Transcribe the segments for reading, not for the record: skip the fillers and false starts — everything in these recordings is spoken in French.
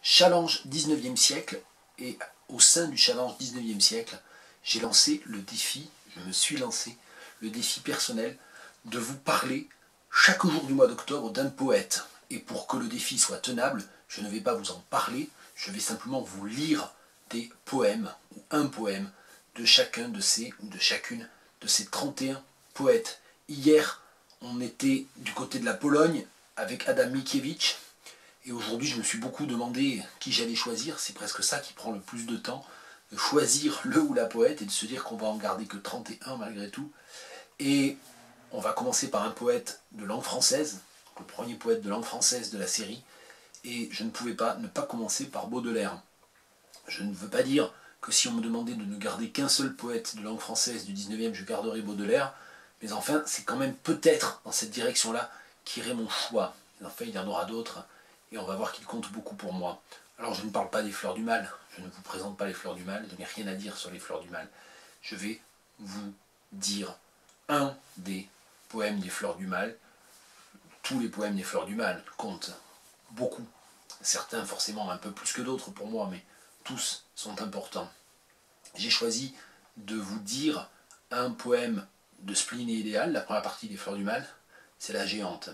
Challenge 19e siècle, et au sein du challenge 19e siècle, j'ai lancé le défi, je me suis lancé le défi personnel de vous parler chaque jour du mois d'octobre d'un poète. Et pour que le défi soit tenable, je ne vais pas vous en parler, je vais simplement vous lire des poèmes, ou un poème, de chacun de ces, ou de chacune de ces 31 poètes. Hier, on était du côté de la Pologne avec Adam Mickiewicz, et aujourd'hui je me suis beaucoup demandé qui j'allais choisir. C'est presque ça qui prend le plus de temps, de choisir le ou la poète et de se dire qu'on va en garder que 31 malgré tout. Et on va commencer par un poète de langue française, le premier poète de langue française de la série, et je ne pouvais pas ne pas commencer par Baudelaire. Je ne veux pas dire que si on me demandait de ne garder qu'un seul poète de langue française du 19e, je garderais Baudelaire, mais enfin, c'est quand même peut-être dans cette direction-là qu'irait mon choix. Mais enfin, il y en aura d'autres, et on va voir qu'ils comptent beaucoup pour moi. Alors, je ne parle pas des fleurs du mal, je ne vous présente pas les fleurs du mal, je n'ai rien à dire sur les fleurs du mal. Je vais vous dire un des poèmes des fleurs du mal. Tous les poèmes des fleurs du mal comptent beaucoup. Certains forcément un peu plus que d'autres pour moi, mais tous sont importants. J'ai choisi de vous dire un poème de Spleen et Idéal, la première partie des fleurs du mal, c'est La Géante.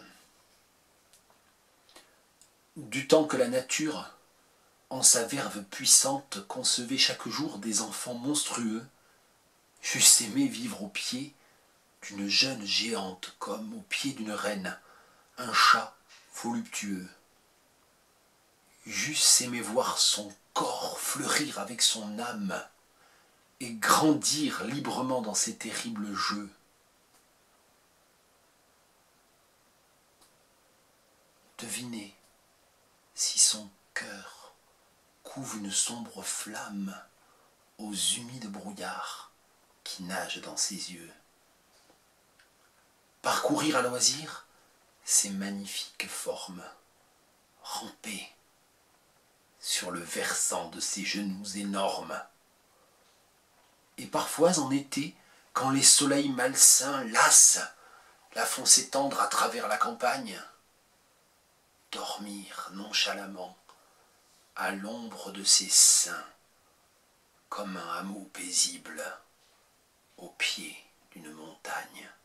Du temps que la nature, en sa verve puissante, concevait chaque jour des enfants monstrueux, j'eusse aimé vivre au pied d'une jeune géante, comme au pied d'une reine, un chat voluptueux. J'eusse aimé voir son corps fleurir avec son âme et grandir librement dans ces terribles jeux. Devinez si son cœur couve une sombre flamme aux humides brouillards qui nagent dans ses yeux. Parcourir à loisir ces magnifiques formes, ramper sur le versant de ses genoux énormes. Et parfois en été, quand les soleils malsains lassent, la font s'étendre à travers la campagne, dormir nonchalamment à l'ombre de ses seins, comme un hameau paisible au pied d'une montagne.